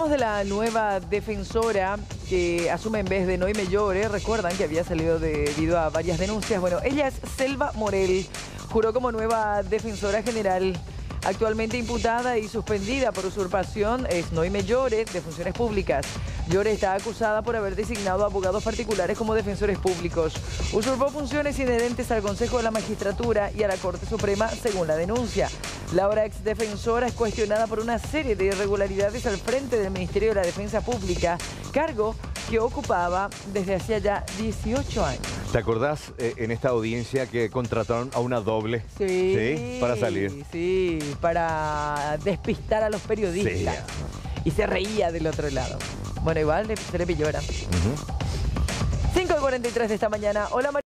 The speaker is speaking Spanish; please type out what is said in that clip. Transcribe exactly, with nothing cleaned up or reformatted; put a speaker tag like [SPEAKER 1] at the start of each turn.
[SPEAKER 1] Hablamos de la nueva defensora que asume en vez de Noime Llore. Recuerdan que había salido debido a varias denuncias. Bueno, ella es Selva Morel. Juró como nueva defensora general. Actualmente imputada y suspendida por usurpación es Noime Llore, de Funciones Públicas. Llore está acusada por haber designado abogados particulares como defensores públicos. Usurpó funciones inherentes al Consejo de la Magistratura y a la Corte Suprema, según la denuncia. La ahora ex defensora es cuestionada por una serie de irregularidades al frente del Ministerio de la Defensa Pública, cargo que ocupaba desde hacía ya dieciocho años.
[SPEAKER 2] ¿Te acordás eh, en esta audiencia que contrataron a una doble?
[SPEAKER 1] Sí,
[SPEAKER 2] ¿Sí? Para salir.
[SPEAKER 1] Sí, para despistar a los periodistas.
[SPEAKER 2] Sí.
[SPEAKER 1] Y se reía del otro lado. Bueno, igual se le pilló, ¿verdad?
[SPEAKER 2] Uh-huh.
[SPEAKER 1] cinco y cuarenta y tres de esta mañana. Hola, María.